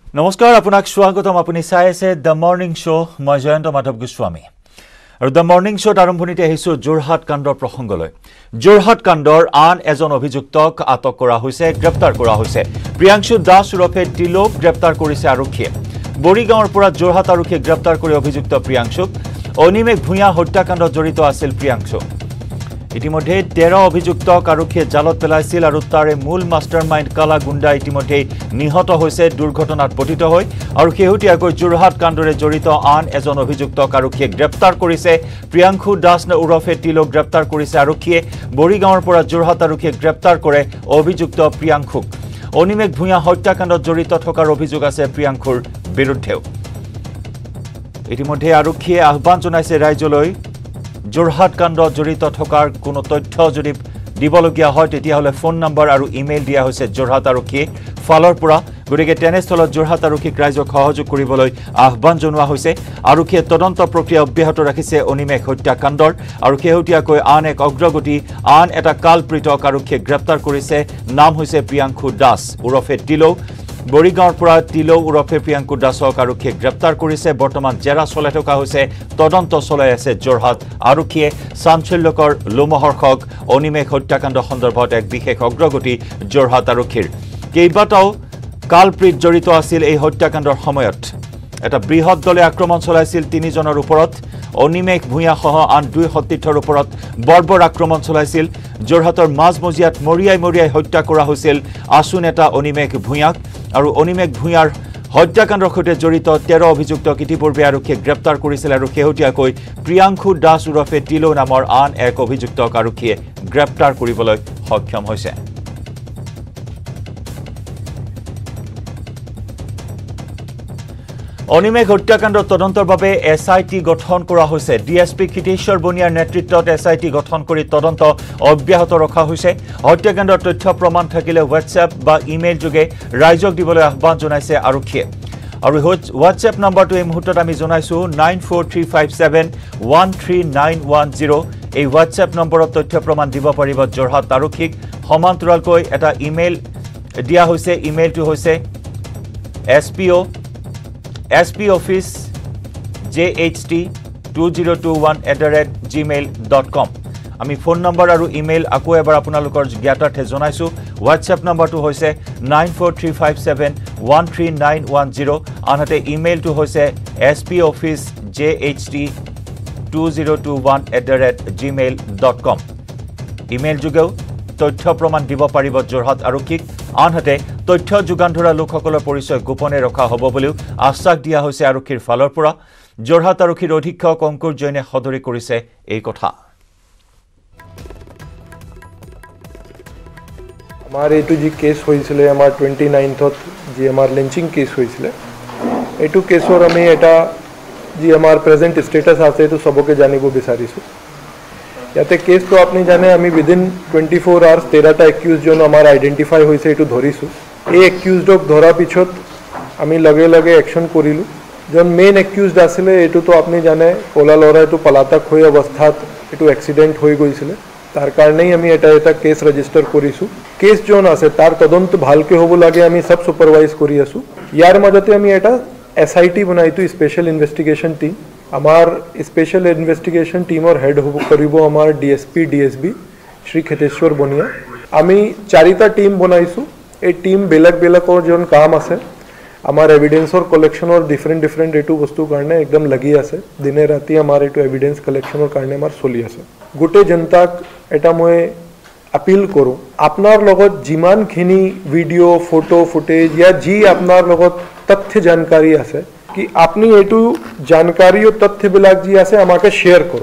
নমস্কাৰ আপোনাক স্বাগতম আপুনি চাই আছে দ্য মৰ্নিং শ্ব মই জয়ন্ত মাধৱ গোস্বামী আৰু দ্য মৰ্নিং শ্বত আৰম্ভণিতে আহিছো যোৰহাট কাণ্ডৰ প্ৰসংগলৈ যোৰহাট কাণ্ডৰ আন এজন অভিযুক্তক আটক কৰা হৈছে গ্ৰেপ্তাৰ কৰা হৈছে প্ৰিয়াংশু দাস উৰফে টিলোক গ্ৰেপ্তাৰ কৰিছে আৰক্ষীয়ে বৰিগাঁৱৰ পৰা যোৰহাট আৰক্ষীয়ে গ্ৰেপ্তাৰ কৰি অভিযুক্ত প্ৰিয়াংশুক অনিমেষ ভূঞা হত্যাকাণ্ডত জড়িত আছিল প্ৰিয়াংশু ইতিমধ্যে 13 অভিযুক্তক আৰক্ষীয়ে জালত পেলাইছিল আৰু তাৰে মূল মাষ্টাৰমাইণ্ড কালা গুণ্ডা ইতিমধ্যে নিহত হৈছে দুৰ্ঘটনাত পতিত হৈ আৰু শেহতীয়াকৈ যোৰহাট কাণ্ডৰে জড়িত আন এজন অভিযুক্তক আৰক্ষীয়ে গ্ৰেপ্তাৰ কৰিছে প্ৰিয়াংশু দাস উৰফে টিলোক গ্ৰেপ্তাৰ কৰিছে আৰক্ষীয়ে বৰিগাঁৱৰ পৰা যোৰহাট আৰক্ষীয়ে গ্ৰেপ্তাৰ কৰে অভিযুক্ত প্ৰিয়াংশুক অনিমেষ ভূঞা হত্যাকাণ্ডত জড়িত থকাৰ অভিযোগ আছে প্ৰিয়াংশুৰ বিৰুদ্ধেও ইতিমধ্যে আৰক্ষীয়ে আহ্বান জনাইছে ৰাজ্যলৈ যোৰহাট কাণ্ডত জড়িত থকাৰ কোনো তথ্য যদি দিবলগীয়া হয় তেতিয়াহলে ফোন নম্বৰ আৰু ইমেইল দিয়া হৈছে যোৰহাট আৰক্ষীৰ ফালৰ পৰা গতিকে তেনেস্থলত যোৰহাট আৰক্ষীক ৰাইজক সহযোগ কৰিবলৈ আহ্বান জনোৱা হৈছে আৰক্ষীয়ে তদন্ত প্ৰক্ৰিয়া অব্যাহত ৰাখিছে অনিমেষ হত্যাকাণ্ডৰ আৰু শেহতীয়াকৈ আন এক অগ্ৰগতি আন এটা কালপ্ৰিতক আৰক্ষীয়ে গ্ৰেপ্তাৰ কৰিছে নাম হৈছে প্ৰিয়াংশু দাস উৰফে টিলো বৰিগাঁৱৰ পৰা টিলো উৰফে প্ৰিয়াংশু দাসক আৰক্ষীয়ে গ্ৰেপ্তাৰ কৰিছে বৰ্তমান জেৰা চলাই থকা হৈছে তদন্ত চলাই আছে যোৰহাট আৰক্ষীয়ে চাঞ্চল্যকৰ লোমহৰ্ষক অনিমেষ হত্যাকাণ্ড সন্দৰ্ভত এক বিশেষ অগ্ৰগতি যোৰহাট আৰক্ষীৰ কেইবাটাও কালপ্ৰিত জড়িত আছিল এই হত্যাকাণ্ডৰ সময়ত এটা বৃহৎ দলে আক্ৰমণ চলাইছিল 3 জনৰ ওপৰত অনিমেষ ভূঞা সহ আন 2 সতীৰ্থৰ ওপৰত বৰ্বৰ আক্ৰমণ চলাইছিল যোৰহাটৰ মাজমজিয়াত মৰিয়াই হত্যা কৰা হৈছিল আছু নেতা অনিমেষ ভূঞাক আৰু অনিমেষ ভূঞাৰ হত্যাকাণ্ডৰ সৈতে জড়িত 13 অভিযুক্তক ইতিপূৰ্বে আৰক্ষীয়ে গ্ৰেপ্তাৰ কৰিছিল আৰু শেহতীয়াকৈ প্ৰিয়াংশু দাস উৰফে টিলো নামৰ আন এক অভিযুক্তক আৰক্ষীয়ে গ্ৰেপ্তাৰ কৰিবলৈ সক্ষম হৈছে অনিমেষ হত্যাকাণ্ডৰ তদন্তৰ বাবে এসআইটি গঠন কৰা হৈছে ডিএসপি কিতেশ্বৰ বনিয়াৰ নেতৃত্বত এসআইটি গঠন কৰি তদন্ত অব্যাহত ৰখা হৈছে হত্যাকাণ্ডৰ তথ্য প্ৰমাণ থাকিলে হোৱাটছএপ বা ইমেইল যোগে ৰাইজক দিবলৈ আহ্বান জনাইছে আৰক্ষীয়ে আৰু হোৱাটছএপ নম্বৰটো এই মুহূৰ্তত আমি জনাইছো 9435713910 এই হোৱাটছএপ নম্বৰত তথ্য প্ৰমাণ দিব পাৰিব যোৰহাট আৰক্ষীক সমান্তৰালকৈ এটা ইমেইল দিয়া হৈছে ইমেইলটো হৈছে spoffice jht2021@gmail.com আমি ফোন নম্বৰ আৰু ইমেইল আকৌ এবাৰ আপোনালোকৰ জ্ঞাতাৰ্থে জনাইছো হোৱাটছএপ নম্বৰটো হৈছে 9435713910 আনহাতে ইমেইলটো হৈছে spoffice jht2021@gmail.com ইমেইল যোগেও তথ্য প্ৰমাণ দিব পাৰিব যোৰহাট আৰক্ষীক আনহাতে তথ্য যোগান ধৰা লোকসকলৰ পৰিচয় গোপনে ৰখা হ'ব বুলিও আশ্বাস দিয়া হৈছে আৰক্ষীৰ ফালৰ পৰা যোৰহাট আৰক্ষীৰ অধীক্ষক অংকুৰ জৈনে সদৰি কৰিছে এই কথা আমাৰ এইটো যি কেছ হৈছিল আমাৰ 29th যি আমাৰ লিঞ্চিং কেছ হৈছিল এইটো কেছৰ আমি এটা যি আমাৰ প্ৰেজেন্ট ষ্টেটাস আছে এইটো সবকে জানিব বিচাৰিছো ইয়াতে কেছটো আপুনি জানে আমি উইদিন 24 আৱাৰ্স 13টা একিউজ জন আমাৰ আইডেন্টিফাই হৈছে এইটো ধৰিছো এই একিউজডক ধৰা পিছত আমি লগে লগে একশন কৰিলো জন মেইন একিউজড আছিল এইটো তো আপুনি জানে কোলা লৰা এইটো পলাতক হৈ অৱস্থাত এইটো এক্সিডেন্ট হৈ গৈছিল তাৰ কাৰণেই আমি এটা কেছ ৰেজিষ্টাৰ কৰিছো কেছ জন আছে তাৰ তদন্ত ভালকে হ'ব লাগে আমি সব সুপাৰভাইজ কৰি আছো ইয়াৰ মাজতে আমি এটা এসআইটি বনাইতো স্পেশাল ইনভেষ্টিগেশন টিম আমাৰ স্পেশাল ইনভেষ্টিগেশন টিমৰ হেড হ'ব কৰিব আমাৰ ডিএসপি ডিএসবি শ্ৰী কিতেশ্বৰ বনিয়া আমি 4টা টিম বনাইছো এই টিম বেলেগৰ জন কাম আছে আমাৰ এভিডেন্সৰ কালেকশনৰ ডিফাৰেন্ট এটো বস্তু কাৰণে একদম লাগি আছে দিনে ৰাতি আমাৰ এটো এভিডেন্স কালেকশনৰ কাৰণে আমাৰ চলি আছে গোটে জনতাক এটা মই appeal কৰো আপোনাৰ লগত যিমানখিনি ভিডিও ফটো ফুটেজ या যি আপোনাৰ লগত তথ্য জানকাৰী আছে কি আপনি এটো জানকাৰী ও তথ্য বিলাক যি আছে আমাকে শেয়াৰ কৰক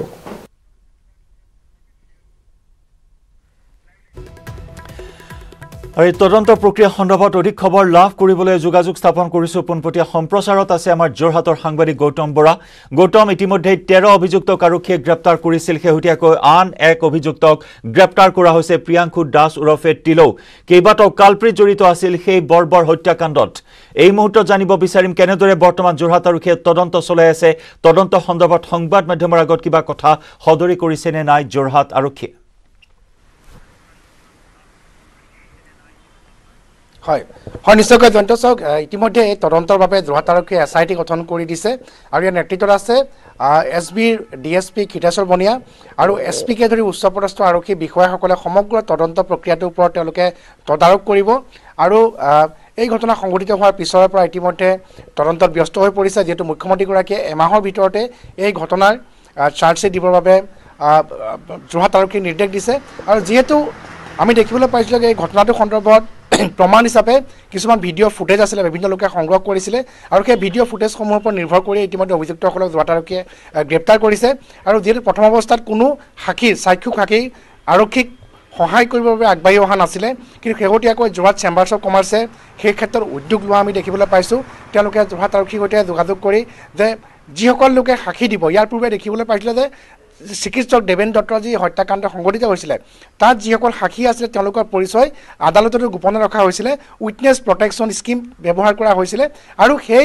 এই তদন্ত প্ৰক্ৰিয়া সন্দৰ্ভত অধিক খবৰ লাভ কৰিবলৈ যোগাযোগ স্থাপন কৰিছো পোনপটীয়া সম্প্ৰচাৰত আছে আমাৰ যোৰহাটৰ সাংবাদিক গৌতম বৰা গৌতম ইতিমধ্যে 13 অভিযুক্তক আৰক্ষীয়ে গ্ৰেপ্তাৰ কৰিছিল শেহতীয়াকৈ আন এক অভিযুক্তক গ্ৰেপ্তাৰ কৰা হৈছে প্ৰিয়াংশু দাস উৰফে টিলো কেইবাটাও কালপ্ৰিত জড়িত আছিল সেই বৰ্বৰ হত্যাকাণ্ডত এই মুহূৰ্তত জানিব বিচাৰিম কেনেদৰে বৰ্তমান যোৰহাট আৰক্ষীয়ে তদন্ত চলাই আছে তদন্ত সন্দৰ্ভত সংবাদ মাধ্যমৰ আগত কিবা কথা সদৰি কৰিছে নে নাই যোৰহাট আৰক্ষীয়ে হয় হয় নিশ্চয়কৈ জয়ন্ত চাওক ইতিমধ্যে এই তদন্তৰ বাবে যোৰহাট আৰক্ষীয়ে SIT গঠন কৰি দিছে আৰু ইয়াৰ নেতৃত্বত আছে SBৰ DSP খিতেশ্বৰ বনিয়া আৰু SP কে ধৰি উচ্চপদস্থ আৰক্ষী বিষয়াসকলে সমগ্ৰ তদন্ত প্ৰক্ৰিয়াটোৰ ওপৰত তেওঁলোকে তদাৰক কৰিব আৰু এই ঘটনা সংঘটিত হোৱাৰ পিছৰ পৰা ইতিমধ্যে তদন্তত ব্যস্ত হৈ পৰিছে যেহেতু মুখ্যমন্ত্ৰীগৰাকীয়ে এমাহৰ ভিতৰতে এই ঘটনাৰ চাৰ্জশ্বিট দিবৰ বাবে যোৰহাট আৰক্ষীক নিৰ্দেশ দিছে আৰু যেহেতু আমি দেখিবলৈ পাইছিলোঁ যে এই ঘটনাটোৰ সন্দৰ্ভত প্ৰমাণ হিচাপে কিছুমান ভিডিঅ' ফুটেজ আছিলে বিভিন্ন লোকে সংগ্ৰহ কৰিছিলে আৰু সেই ভিডিঅ' ফুটেজসমূহৰ ওপৰত নিৰ্ভৰ কৰি ইতিমধ্যে অভিযুক্তসকলক যোৰহাট আৰক্ষীয়ে গ্ৰেপ্তাৰ কৰিছে আৰু যিহেতু প্ৰথম অৱস্থাত কোনো চাক্ষুক সাক্ষী আৰক্ষীক সহায় কৰিবৰ বাবে আগবাঢ়ি অহা নাছিলে কিন্তু শেহতীয়াকৈ যোৰহাট চেম্বাৰ্ছ অফ কমাৰ্চে সেই ক্ষেত্ৰত উদ্যোগ লোৱা আমি দেখিবলৈ পাইছোঁ তেওঁলোকে যোৰহাট আৰক্ষীৰ সৈতে যোগাযোগ কৰি যে যিসকল লোকে সাক্ষী দিব ইয়াৰ পূৰ্বে দেখিবলৈ পাইছিলে যে চিকিৎসক দেৱেন দত্তৰ যি হত্যাকাণ্ড সংঘটিত হৈছিলে তাত যিসকল সাক্ষী আছিলে তেওঁলোকৰ পৰিচয় আদালততো গোপনে ৰখা হৈছিলে উইটনেছ প্ৰটেকশ্যন স্কিম ব্যৱহাৰ কৰা হৈছিলে আৰু সেই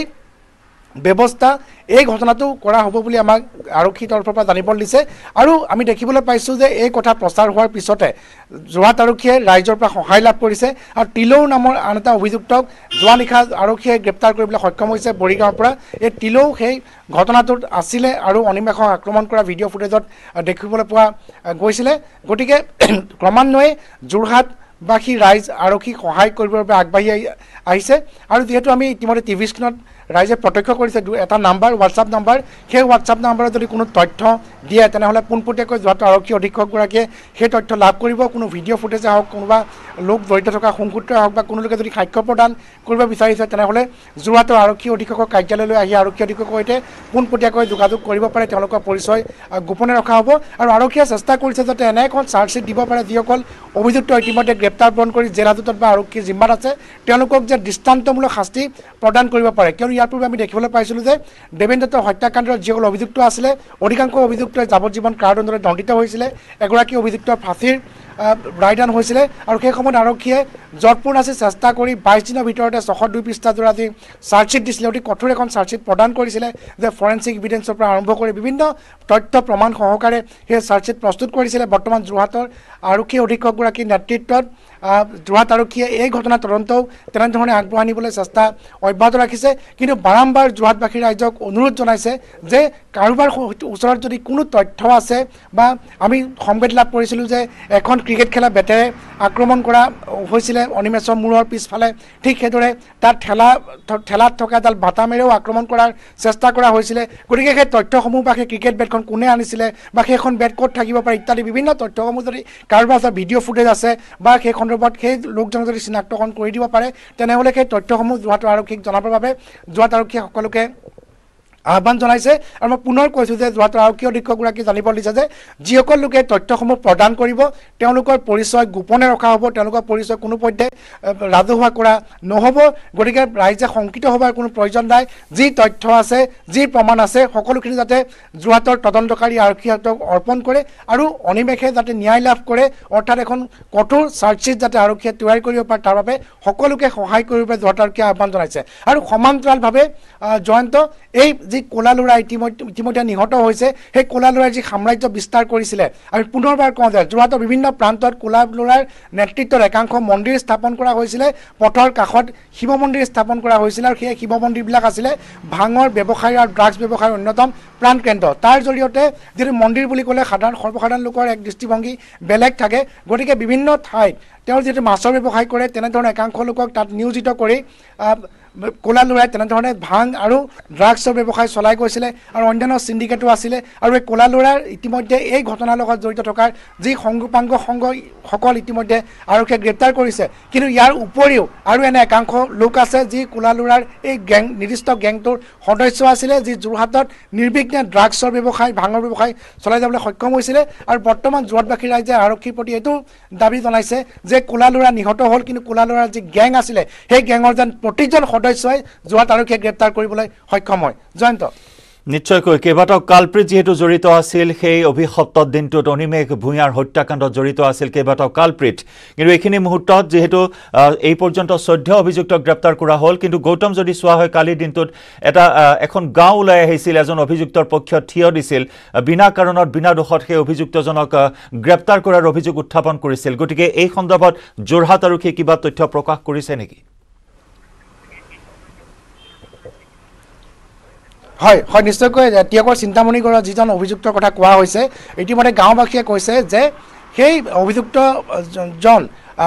ব্যৱস্থা এই ঘটনাটো কৰা হ'ব বুলি আমাক আৰক্ষী তৰফৰ পৰা জানিবলৈ দিছে আৰু আমি দেখিবলৈ পাইছোঁ যে এই কথা প্ৰচাৰ হোৱাৰ পিছতে যোৰহাট আৰক্ষীয়ে ৰাইজৰ পৰা সহায় লাভ কৰিছে আৰু তিলৌ নামৰ আন এটা অভিযুক্তক যোৱা নিশা আৰক্ষীয়ে গ্ৰেপ্তাৰ কৰিবলৈ সক্ষম হৈছে বৰিগাঁৱৰ পৰা এই তিলৌ সেই ঘটনাটোত আছিলে আৰু অনিমেষক আক্ৰমণ কৰা ভিডিঅ' ফুটেজত দেখিবলৈ পোৱা গৈছিলে গতিকে ক্ৰমান্বয়ে যোৰহাটবাসী ৰাইজ আৰক্ষীক সহায় কৰিবৰ বাবে আগবাঢ়ি আহিছে আৰু যিহেতু আমি ইতিমধ্যে টিভি স্ক্ৰীণত ৰাইজে প্ৰত্যক্ষ কৰিছে এটা নাম্বাৰ হোৱাটছআপ নাম্বাৰ সেই হোৱাটছআপ নাম্বাৰত যদি কোনো তথ্য দিয়ে তেনেহ'লে পোনপটীয়াকৈ যোৰহাট আৰক্ষী অধীক্ষকগৰাকীয়ে সেই তথ্য লাভ কৰিব কোনো ভিডিঅ' ফুটেজে হওক কোনোবা লোক জড়িত থকা সংসূত্ৰই হওক বা কোনো লোকে যদি সাক্ষ্য প্ৰদান কৰিব বিচাৰিছে তেনেহ'লে যোৰহাটৰ আৰক্ষী অধীক্ষকৰ কাৰ্যালয়লৈ আহি আৰক্ষী অধীক্ষকৰ সৈতে পোনপটীয়াকৈ যোগাযোগ কৰিব পাৰে তেওঁলোকৰ পৰিচয় গোপনে ৰখা হ'ব আৰু আৰক্ষীয়ে চেষ্টা কৰিছে যাতে এনে এখন চাৰ্জশ্বিট দিব পাৰে যিসকল অভিযুক্ত ইতিমধ্যে গ্ৰেপ্তাৰ বৰণ কৰি জেল হাজতত বা আৰক্ষীৰ জিম্মাত আছে তেওঁলোকক যে দৃষ্টান্তমূলক শাস্তি প্ৰদান কৰিব পাৰে কিয়নো ইয়াৰ পূৰ্বে আমি দেখিবলৈ পাইছিলোঁ যে দেৱেন দত্তৰ হত্যাকাণ্ডৰ যিসকল অভিযুক্ত আছিলে অধিকাংশ অভিযুক্তই যাৱজ্জীৱন কাৰাদণ্ডৰে দণ্ডিত হৈছিলে এগৰাকী অভিযুক্তৰ ফাঁচীৰ ৰায়দান হৈছিলে আৰু সেই সময়ত আৰক্ষীয়ে জটপূৰ্ণ আছে চেষ্টা কৰি 22 দিনৰ ভিতৰতে 602 পৃষ্ঠাজোৰা যি চাৰ্জশ্বিট দিছিলে অতি কঠোৰ এখন চাৰ্জশ্বিট প্ৰদান কৰিছিলে যে ফৰেনচিক ইভিডেন্সৰ পৰা আৰম্ভ কৰি বিভিন্ন তথ্য প্ৰমাণ সহকাৰে সেই চাৰ্জশ্বিট প্ৰস্তুত কৰিছিলে বৰ্তমান যোৰহাটৰ আৰক্ষী অধীক্ষকগৰাকীৰ নেতৃত্বত যোৰহাট আৰক্ষীয়ে এই ঘটনা তদন্তও তেনেধৰণে আগবঢ়াই নিবলৈ চেষ্টা অব্যাহত ৰাখিছে কিন্তু বাৰম্বাৰ যোৰহাটবাসী ৰাইজক অনুৰোধ জনাইছে যে কাৰোবাৰ ওচৰত যদি কোনো তথ্য আছে বা আমি সংবাদ লাভ কৰিছিলোঁ যে এখন ক্ৰিকেট খেলা বেটেৰে আক্ৰমণ কৰা হৈছিলে অনিমেষৰ মূৰৰ পিছফালে ঠিক সেইদৰে তাত ঠেলাত থকা এডাল বাটামেৰেও আক্ৰমণ কৰাৰ চেষ্টা কৰা হৈছিলে গতিকে সেই তথ্যসমূহ বা সেই ক্ৰিকেট বেটখন কোনে আনিছিলে বা সেইখন বেট ক'ত থাকিব পাৰে ইত্যাদি বিভিন্ন তথ্যসমূহ যদি কাৰোবাৰ ওচৰত ভিডিঅ' ফুটেজ আছে বা সেই সন্দৰ্ভত সেই লোকজনক যদি চিনাক্তকৰণ কৰি দিব পাৰে তেনেহ'লে সেই তথ্যসমূহ যোৰহাট আৰক্ষীক জনাবৰ বাবে যোৰহাট আৰক্ষীয়ে সকলোকে আহ্বান জনাইছে আৰু মই পুনৰ কৈছোঁ যে যোৰহাট আৰক্ষী অধীক্ষকগৰাকী জানিব দিছে যে যিসকল লোকে তথ্যসমূহ প্ৰদান কৰিব তেওঁলোকৰ পৰিচয় গোপনে ৰখা হ'ব তেওঁলোকৰ পৰিচয় কোনো পধ্যে ৰাজহুৱা কৰা নহ'ব গতিকে ৰাইজে শংকিত হোৱাৰ কোনো প্ৰয়োজন নাই যি তথ্য আছে যি প্ৰমাণ আছে সকলোখিনি যাতে যোৰহাটৰ তদন্তকাৰী আৰক্ষীহঁতক অৰ্পণ কৰে আৰু অনিমেষে যাতে ন্যায় লাভ কৰে অৰ্থাৎ এখন কঠোৰ চাৰ্জশ্বিট যাতে আৰক্ষীয়ে তৈয়াৰ কৰিব পাৰে তাৰ বাবে সকলোকে সহায় কৰিব বাবে যোৰহাট আৰক্ষীয়ে আহ্বান জনাইছে আৰু সমান্তৰালভাৱে জয়ন্ত এই যি কোলা ল'ৰা ইতিমধ্যে নিহত হৈছে সেই কোলা ল'ৰাৰ যি সাম্ৰাজ্য বিস্তাৰ কৰিছিলে আৰু পুনৰবাৰ কওঁ যে যোৰহাটৰ বিভিন্ন প্ৰান্তত কোলা ল'ৰাৰ নেতৃত্বত একাংশ মন্দিৰ স্থাপন কৰা হৈছিলে পথৰ কাষত শিৱ মন্দিৰ স্থাপন কৰা হৈছিলে আৰু সেই শিৱ মন্দিৰবিলাক আছিলে ভাঙৰ ব্যৱসায় আৰু ড্ৰাগছ ব্যৱসায়ৰ অন্যতম প্ৰাণকেন্দ্ৰ তাৰ জৰিয়তে যিটো মন্দিৰ বুলি ক'লে সৰ্বসাধাৰণ লোকৰ এক দৃষ্টিভংগী বেলেগ থাকে গতিকে বিভিন্ন ঠাইত তেওঁ যিটো মাছৰ ব্যৱসায় কৰে তেনেধৰণে একাংশ লোকক তাত নিয়োজিত কৰি কোলা ল'ৰাই তেনেধৰণে ভাং আৰু ড্ৰাগছৰ ব্যৱসায় চলাই গৈছিলে আৰু অন্যান্য চিণ্ডিকেটো আছিলে আৰু এই কোলা ল'ৰাৰ ইতিমধ্যে এই ঘটনাৰ লগত জড়িত থকাৰ যি সংগোপাংগ সংঘসকল ইতিমধ্যে আৰক্ষীয়ে গ্ৰেপ্তাৰ কৰিছে কিন্তু ইয়াৰ উপৰিও আৰু এনে একাংশ লোক আছে যি কোলা ল'ৰাৰ এই নিৰ্দিষ্ট গেংটোৰ সদস্য আছিলে যি যোৰহাটত নিৰ্বিঘ্নে ড্ৰাগছৰ ব্যৱসায় ভাঙৰ ব্যৱসায় চলাই যাবলৈ সক্ষম হৈছিলে আৰু বৰ্তমান যোৰহাটবাসী ৰাইজে আৰক্ষীৰ প্ৰতি এইটো দাবী জনাইছে যে কোলা ল'ৰা নিহত হ'ল কিন্তু কোলা ল'ৰাৰ যি গেং আছিলে সেই গেঙৰ যেন প্ৰতিজন সদস্যই যোৰহাট আৰক্ষীয়ে গ্ৰেপ্তাৰ কৰিবলৈ সক্ষম হয় জয়ন্ত নিশ্চয়কৈ কেইবাটাও কালপ্ৰিট যেহেতু জড়িত আছিল সেই অভিশপ্ত দিনটোত অনিমেষ ভূঞাৰ হত্যাকাণ্ডত জড়িত আছিল কেইবাটাও কালপ্ৰিট কিন্তু এইখিনি মুহূৰ্তত যেহেতু এই পৰ্যন্ত 14 অভিযুক্তক গ্ৰেপ্তাৰ কৰা হ'ল কিন্তু গৌতম যদি চোৱা হয় কালিৰ দিনটোত এখন গাঁও ওলাই আহিছিল এজন অভিযুক্তৰ পক্ষত থিয় দিছিল বিনা কাৰণত বিনা দোষত সেই অভিযুক্তজনক গ্ৰেপ্তাৰ কৰাৰ অভিযোগ উত্থাপন কৰিছিল গতিকে এই সন্দৰ্ভত যোৰহাট আৰক্ষীয়ে কিবা তথ্য প্ৰকাশ কৰিছে নেকি হয় হয় নিশ্চয়কৈ টিয়কৰ চিন্তামণিগড়ৰ যিজন অভিযুক্তৰ কথা কোৱা হৈছে ইতিমধ্যে গাঁওবাসীয়ে কৈছে যে সেই অভিযুক্তজন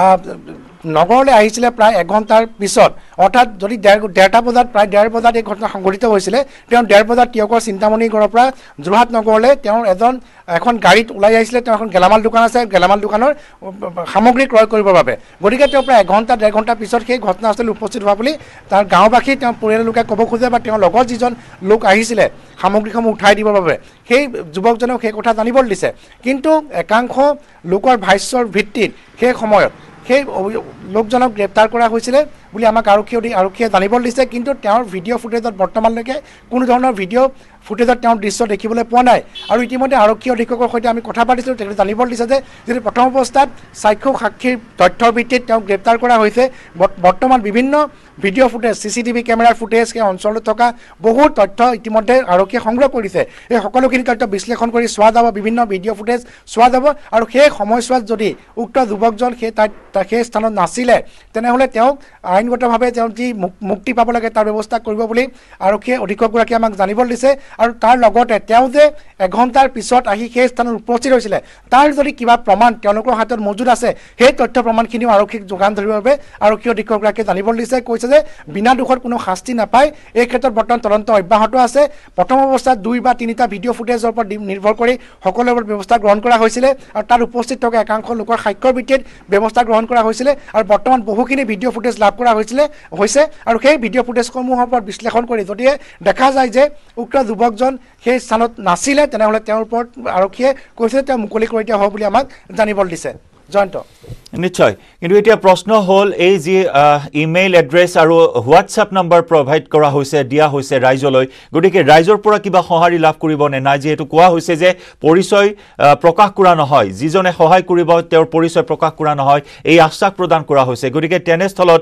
নগৰলৈ আহিছিলে প্ৰায় 1 ঘণ্টাৰ পিছত অৰ্থাৎ যদি 1:30 বজাত প্ৰায় 1:30 বজাত এই ঘটনা সংঘটিত হৈছিলে তেওঁ 1:30 বজাত টিয়কৰ চিন্তামণিগড়ৰ পৰা যোৰহাট নগৰলৈ তেওঁ এখন গাড়ীত ওলাই আহিছিলে তেওঁ এখন গেলামাল দোকান আছে গেলামাল দোকানৰ সামগ্ৰী ক্ৰয় কৰিবৰ বাবে গতিকে তেওঁ প্ৰায় 1 ঘণ্টা 1.5 ঘণ্টা পিছত সেই ঘটনাস্থলীত উপস্থিত হোৱা বুলি তাৰ গাঁওবাসী তেওঁ পৰিয়ালৰ লোকে ক'ব খোজে বা তেওঁৰ লগত যিজন লোক আহিছিলে সামগ্ৰীসমূহ উঠাই দিবৰ বাবে সেই যুৱকজনক সেই কথা জানিবলৈ দিছে কিন্তু একাংশ লোকৰ ভাষ্যৰ ভিত্তিত সেই সময়ত সেই লোকজনক গ্ৰেপ্তাৰ কৰা হৈছিলে বুলি আমাক আৰক্ষীয়ে জানিবলৈ দিছে কিন্তু তেওঁৰ ভিডিঅ' ফুটেজত বৰ্তমানলৈকে কোনো ধৰণৰ ভিডিঅ' ফুটেজত তেওঁৰ দৃশ্য দেখিবলৈ পোৱা নাই আৰু ইতিমধ্যে আৰক্ষী অধীক্ষকৰ সৈতে আমি কথা পাতিছিলোঁ তেখেতে জানিবলৈ দিছে যে যদি প্ৰথম অৱস্থাত সাক্ষ্য সাক্ষীৰ তথ্যৰ ভিত্তিত তেওঁক গ্ৰেপ্তাৰ কৰা হৈছে বৰ্তমান বিভিন্ন ভিডিঅ' ফুটেজ CCTV কেমেৰাৰ ফুটেজ সেই অঞ্চলত থকা বহুত তথ্য ইতিমধ্যে আৰক্ষীয়ে সংগ্ৰহ কৰিছে এই সকলোখিনি তথ্য বিশ্লেষণ কৰি চোৱা যাব বিভিন্ন ভিডিঅ' ফুটেজ চোৱা যাব আৰু সেই সময়ছোৱাত যদি উক্ত যুৱকজন সেই স্থানত নাছিলে তেনেহ'লে তেওঁক আইনগতভাৱে তেওঁ যি মুক্তি পাব লাগে তাৰ ব্যৱস্থা কৰিব বুলি আৰক্ষীয়ে অধীক্ষকগৰাকীয়ে আমাক জানিবলৈ দিছে আৰু তাৰ লগতে তেওঁ যে 1 ঘণ্টাৰ পিছত আহি সেই স্থানত উপস্থিত হৈছিলে তাৰ যদি কিবা প্ৰমাণ তেওঁলোকৰ হাতত মজুত আছে সেই তথ্য প্ৰমাণখিনিও আৰক্ষীক যোগান ধৰিবৰ বাবে আৰক্ষী অধীক্ষকগৰাকীয়ে জানিবলৈ দিছে কৈছে যে বিনা দোষত কোনো শাস্তি নাপায় এই ক্ষেত্ৰত বৰ্তমান তদন্ত অব্যাহত আছে প্ৰথম অৱস্থাত 2 বা 3টা ভিডিঅ' ফুটেজৰ ওপৰত নিৰ্ভৰ কৰি সকলোৰে ব্যৱস্থা গ্ৰহণ কৰা হৈছিলে আৰু তাত উপস্থিত থকা একাংশ লোকৰ সাক্ষ্যৰ ভিত্তিত ব্যৱস্থা গ্ৰহণ কৰা হৈছিলে আৰু বৰ্তমান বহুখিনি ভিডিঅ' ফুটেজ লাভ কৰা হৈছে আৰু সেই ভিডিঅ' ফুটেজসমূহৰ ওপৰত বিশ্লেষণ কৰি যদি দেখা যায় যে উক্ত যুৱকজন সেই স্থানত নাছিলে তেনেহ'লে তেওঁৰ ওপৰত আৰক্ষীয়ে কৈছে তেওঁ মুকলি কৰি দিয়া হ'ব বুলি আমাক জানিবলৈ দিছে জয়ন্ত নিশ্চয় কিন্তু এতিয়া প্ৰশ্ন হ'ল এই যি ইমেইল এড্ৰেছ আৰু হোৱাটছআপ নম্বৰ প্ৰভাইড কৰা হৈছে দিয়া হৈছে ৰাইজলৈ গতিকে ৰাইজৰ পৰা কিবা সঁহাৰি লাভ কৰিব নে নাই যিহেতু কোৱা হৈছে যে পৰিচয় প্ৰকাশ কৰা নহয় যিজনে সহায় কৰিব তেওঁৰ পৰিচয় প্ৰকাশ কৰা নহয় এই আশ্বাস প্ৰদান কৰা হৈছে গতিকে তেনেস্থলত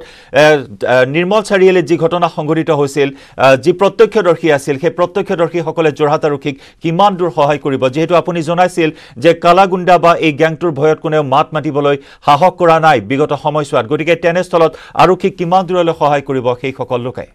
নিৰ্মল চাৰিআলিত যি ঘটনা সংঘটিত হৈছিল যি প্ৰত্যক্ষদৰ্শী আছিল সেই প্ৰত্যক্ষদৰ্শীসকলে যোৰহাট আৰক্ষীক কিমান দূৰ সহায় কৰিব যিহেতু আপুনি জনাইছিল যে কালাগুণ্ডা বা এই গ্যাংটোৰ ভয়ত কোনেও মাত মাতিবলৈ সাহস কৰা নাই বিগত সময়ছোৱাত গতিকে তেনেস্থলত আৰক্ষীক কিমান দূৰলৈ সহায় কৰিব সেই সকল লোকে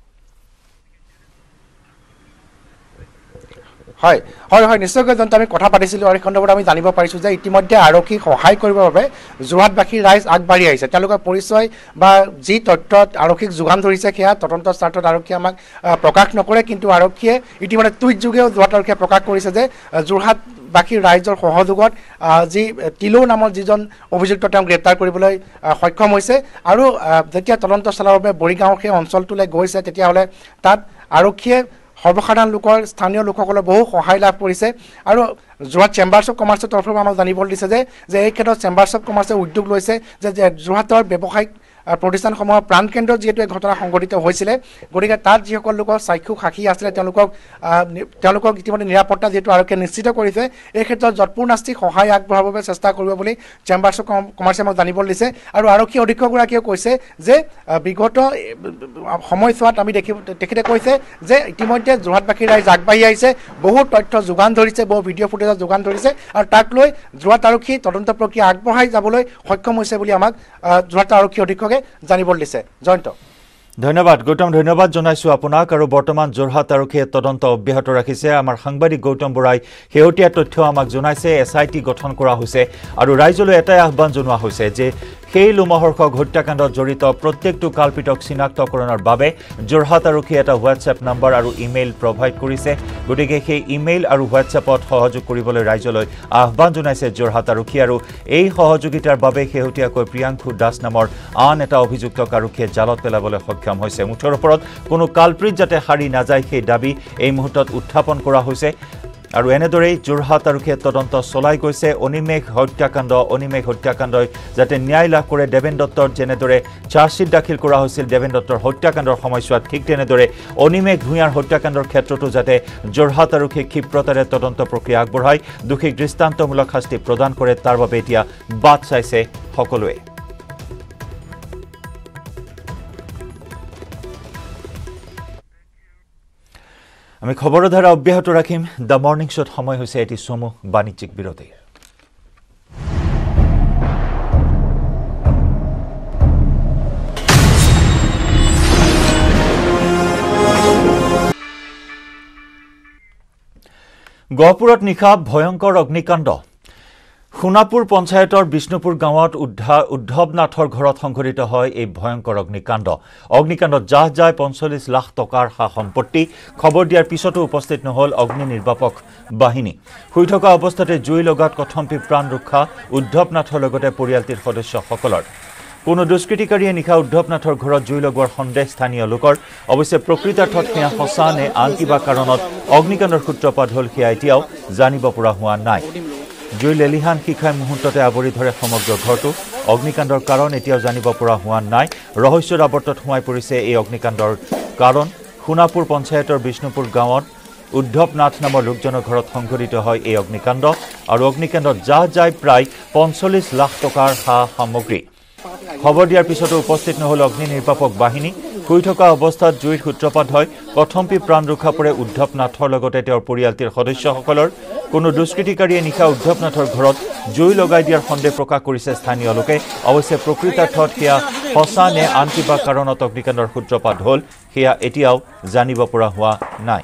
হয় হয় হয় নিশ্চয়কৈ যন্ত আমি কথা পাতিছিলোঁ আৰু খণ্ডত আমি জানিব পাৰিছোঁ যে ইতিমধ্যে আৰক্ষীক সহায় কৰিবৰ বাবে যোৰহাটবাসী ৰাইজ আগবাঢ়ি আহিছে তেওঁলোকৰ পৰিচয় বা যি তথ্য আৰক্ষীক যোগান ধৰিছে সেয়া তদন্তৰ স্বাৰ্থত আৰক্ষীয়ে আমাক প্ৰকাশ নকৰে কিন্তু আৰক্ষীয়ে ইতিমধ্যে টুইট যোগেও যোৰহাট আৰক্ষীয়ে প্ৰকাশ কৰিছে যে যোৰহাট বাকী ৰাইজৰ সহযোগত যি তিলো নামৰ যিজন অভিযুক্ত তেওঁ গ্ৰেপ্তাৰ কৰিবলৈ সক্ষম হৈছে আৰু যেতিয়া তদন্ত চলাৰ বাবে বৰিগাঁৱৰ সেই অঞ্চলটোলৈ গৈছে তেতিয়াহ'লে তাত আৰক্ষীয়ে সৰ্বসাধাৰণ লোকৰ স্থানীয় লোকসকলৰ বহু সহায় লাভ কৰিছে আৰু যোৰহাট চেম্বাৰ্ছ অফ কমাৰ্চৰ তৰফৰ পৰা আমাক জানিবলৈ দিছে যে এই ক্ষেত্ৰত চেম্বাৰ্ছ অফ কমাৰ্চে উদ্যোগ লৈছে যে যোৰহাটৰ ব্যৱসায়িক প্ৰতিষ্ঠানসমূহৰ প্ৰাণকেন্দ্ৰত যিহেতু এই ঘটনা সংঘটিত হৈছিলে গতিকে তাত যিসকল লোকৰ সাক্ষ্য সাক্ষী আছিলে তেওঁলোকক ইতিমধ্যে নিৰাপত্তা যিহেতু আৰক্ষীয়ে নিশ্চিত কৰিছে এই ক্ষেত্ৰত যৎপূৰ্ণাস্তি সহায় আগবঢ়াবৰ বাবে চেষ্টা কৰিব বুলি চেম্বাৰ্ছ অফ কমাৰ্চে আমাক জানিবলৈ দিছে আৰু আৰক্ষী অধীক্ষকগৰাকীয়েও কৈছে যে বিগত সময়ছোৱাত আমি তেখেতে কৈছে যে ইতিমধ্যে যোৰহাটবাসী ৰাইজ আগবাঢ়ি আহিছে বহু তথ্য যোগান ধৰিছে বহু ভিডিঅ' ফুটেজত যোগান ধৰিছে আৰু তাক লৈ যোৰহাট আৰক্ষী তদন্ত প্ৰক্ৰিয়া আগবঢ়াই যাবলৈ সক্ষম হৈছে বুলি আমাক যোৰহাট আৰক্ষী অধীক্ষকে জানিবলৈ দিছে জয়ন্ত ধন্যবাদ গৌতম ধন্যবাদ জনাইছো আপোনাক আৰু বৰ্তমান যোৰহাট আৰক্ষীয়ে তদন্ত অব্যাহত ৰাখিছে আমাৰ সাংবাদিক গৌতম বৰাই শেহতীয়া তথ্য আমাক জনাইছে SIT গঠন কৰা হৈছে আৰু ৰাইজলৈ এটাই আহ্বান জনোৱা হৈছে যে সেই লোমহৰ্ষক হত্যাকাণ্ডত জড়িত প্ৰত্যেকটো কালপিতক চিনাক্তকৰণৰ বাবে যোৰহাট আৰক্ষীয়ে এটা হোৱাটছআপ নম্বৰ আৰু ইমেইল প্ৰভাইড কৰিছে গতিকে সেই ইমেইল আৰু হোৱাটছআপত সহযোগ কৰিবলৈ ৰাইজলৈ আহ্বান জনাইছে যোৰহাট আৰক্ষী আৰু এই সহযোগিতাৰ বাবে শেহতীয়াকৈ প্ৰিয়াংশু দাস নামৰ আন এটা অভিযুক্তক আৰক্ষীয়ে জালত পেলাবলৈ সক্ষম হৈছে মুঠৰ ওপৰত কোনো কালপিত যাতে হাৰি নাযায় সেই দাবী এই মুহূৰ্তত উত্থাপন কৰা হৈছে আৰু এনেদৰেই যোৰহাট আৰক্ষীয়ে তদন্ত চলাই গৈছে অনিমেষ হত্যাকাণ্ডই যাতে ন্যায় লাভ কৰে দেৱেন দত্তৰ যেনেদৰে চাৰ্জশ্বিট দাখিল কৰা হৈছিল দেৱেন দত্তৰ হত্যাকাণ্ডৰ সময়ছোৱাত ঠিক তেনেদৰে অনিমেষ ভূঞাৰ হত্যাকাণ্ডৰ ক্ষেত্ৰতো যাতে যোৰহাট আৰক্ষীয়ে ক্ষিপ্ৰতাৰে তদন্ত প্ৰক্ৰিয়া আগবঢ়াই দোষীক দৃষ্টান্তমূলক শাস্তি প্ৰদান কৰে তাৰ বাবে এতিয়া বাট চাইছে সকলোৱে আমি খবৰৰ ধাৰা অব্যাহত ৰাখিম দ্য মৰ্নিং শ্ব'ত সময় হৈছে এটি চমু বাণিজ্যিক বিৰতিৰ গহপুৰত নিশা ভয়ংকৰ অগ্নিকাণ্ড সোনাপুৰ পঞ্চায়তৰ বিষ্ণুপুৰ গাঁৱত উদ্ধৱনাথৰ ঘৰত সংঘটিত হয় এই ভয়ংকৰ অগ্নিকাণ্ডত জাহ যায় ৪৫ লাখ টকাৰ সা সম্পত্তি খবৰ দিয়াৰ পিছতো উপস্থিত নহল অগ্নি নিৰ্বাপক বাহিনী শুই থকা অৱস্থাতে জুই লগাত কথম্পি প্ৰাণ ৰক্ষা উদ্ধৱনাথৰ লগতে পৰিয়ালটিৰ সদস্যসকলৰ কোনো দুষ্কৃতিকাৰীয়ে নিশা উদ্ধৱনাথৰ ঘৰত জুই লগোৱাৰ সন্দেহ স্থানীয় লোকৰ অৱশ্যে প্ৰকৃতাৰ্থত সেয়া সঁচা নে আন কিবা কাৰণত অগ্নিকাণ্ডৰ সূত্ৰপাত হ'ল সেয়া এতিয়াও জানিব পৰা হোৱা নাই জুই লেলিহান শিখাই মুহূৰ্ততে আৱৰি ধৰে সমগ্ৰ ঘৰটো অগ্নিকাণ্ডৰ কাৰণ এতিয়াও জানিব পৰা হোৱা নাই ৰহস্যৰ আৱৰ্তত সোমাই পৰিছে এই অগ্নিকাণ্ডৰ কাৰণ সোনাপুৰ পঞ্চায়তৰ বিষ্ণুপুৰ গাঁৱত উদ্ধৱনাথ নামৰ লোকজনৰ ঘৰত সংঘটিত হয় এই অগ্নিকাণ্ড আৰু অগ্নিকাণ্ডত জাহ যায় প্ৰায় ৪৫ লাখ টকাৰ সা সামগ্ৰী খবৰ দিয়াৰ পিছতো উপস্থিত নহল অগ্নি নিৰ্বাপক বাহিনী শুই থকা অৱস্থাত জুইৰ সূত্ৰপাত হয় কথম্পি প্ৰাণ ৰক্ষা পৰে উদ্ধৱনাথৰ লগতে তেওঁৰ পৰিয়ালটিৰ সদস্যসকলৰ কোনো দুষ্কৃতিকাৰীয়ে নিশা উদ্ধৱনাথৰ ঘৰত জুই লগাই দিয়াৰ সন্দেহ প্ৰকাশ কৰিছে স্থানীয় লোকে অৱশ্যে প্ৰকৃতাৰ্থত সেয়া সঁচা নে আন কিবা কাৰণত অগ্নিকাণ্ডৰ সূত্ৰপাত হ'ল সেয়া এতিয়াও জানিব পৰা হোৱা নাই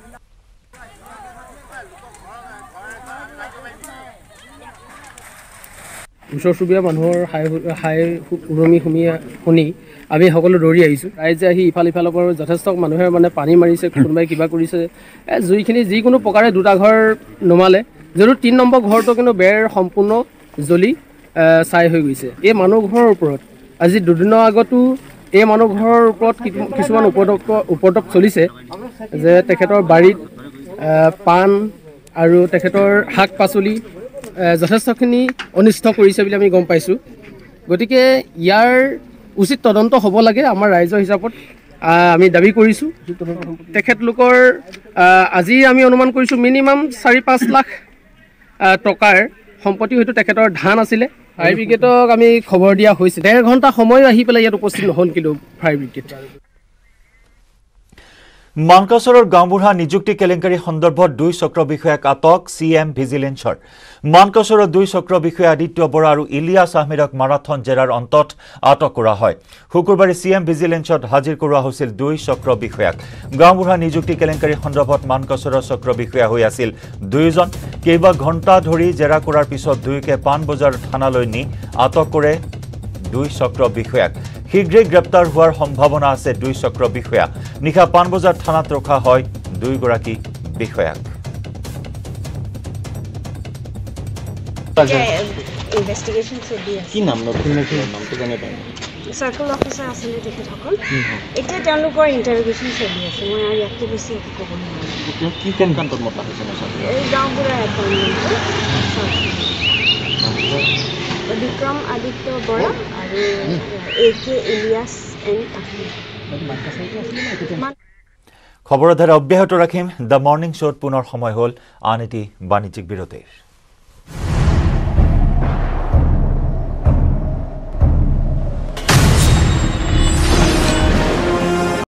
ওচৰ চুবুৰীয়া মানুহৰ হাই উৰমি শুনি আমি সকলো দৌৰি আহিছোঁ ৰাইজে আহি ইফালৰ পৰা যথেষ্ট মানুহে মানে পানী মাৰিছে কোনোবাই কিবা কৰিছে জুইখিনি যিকোনো প্ৰকাৰে দুটা ঘৰ নমালে যদিও ৩ নম্বৰ ঘৰটো কিন্তু বেৰ সম্পূৰ্ণ জ্বলি ছাই হৈ গৈছে এই মানুহ ঘৰৰ ওপৰত আজি দুদিনৰ আগতো এই মানুহ ঘৰৰ ওপৰত কিছুমান উপদ্ৰৱ চলিছে যে তেখেতৰ বাৰীত পাণ আৰু তেখেতৰ শাক পাচলি যথেষ্টখিনি অনিষ্ট কৰিছে বুলি আমি গম পাইছোঁ গতিকে ইয়াৰ উচিত তদন্ত হ'ব লাগে আমাৰ ৰাইজৰ হিচাপত আমি দাবী কৰিছোঁ তেখেতলোকৰ আজি আমি অনুমান কৰিছোঁ মিনিমাম ৪-৫ লাখ টকাৰ সম্পত্তি হয়তো তেখেতৰ ধান আছিলে ফায়াৰ ব্ৰিগেডক আমি খবৰ দিয়া হৈছে ১.৫ ঘণ্টা সময় আহি পেলাই ইয়াত উপস্থিত নহ'ল কিন্তু ফায়াৰ ব্ৰিগেড মানকাছৰৰ গাঁওবুঢ়া নিযুক্তি কেলেংকাৰী সন্দৰ্ভত ২ চক্ৰ বিষয়াক আটক CM ভিজিলেন্সৰ মানকাছৰৰ ২ চক্ৰ বিষয়া আদিত্য বৰা আৰু ইলিয়াছ আহমেদক মাৰাথন জেৰাৰ অন্তত আটক কৰা হয় শুকুৰবাৰে CM ভিজিলেন্সত হাজিৰ কৰোৱা হৈছিল ২ চক্ৰ বিষয়াক গাঁওবুঢ়া নিযুক্তি কেলেংকাৰী সন্দৰ্ভত মানকাছৰৰ চক্ৰ বিষয়া হৈ আছিল ২জন কেইবা ঘণ্টা ধৰি জেৰা কৰাৰ পিছত দুয়োকে পাণবজাৰ থানালৈ নি আটক কৰে ২ চক্ৰ বিষয়াক শীঘ্ৰেই গ্ৰেপ্তাৰ হোৱাৰ সম্ভাৱনা আছে ২ চক্ৰ বিষয়া নিশা পাণবজাৰ থানাত ৰখা হয় ২ গৰাকী বিষয়াক ইনভেষ্টিগেশ্যন চলি আছে কি নামটো জানে পায় চাৰ্কল অফিচাৰ আছিলে তেখেতসকল এতিয়া তেওঁলোকৰ ইণ্টাৰভিউশ্যন চলি আছে মই আৰু ইয়াতকৈ বেছি একো ক'ব নোৱাৰোঁ কি কেনেকান্তত মতা হৈছে এই গাঁওবুঢ়াৰ এপইণ্টমেণ্টটো বিক্ৰম আদিত্য বৰা আৰু AK ইলিয়াছ এণ্ড আহমেদ খবৰৰ ধাৰা অব্যাহত ৰাখিম দ্য মৰ্ণিং শ্ব'ত পুনৰ সময় হ'ল আন এটি বাণিজ্যিক বিৰতিৰ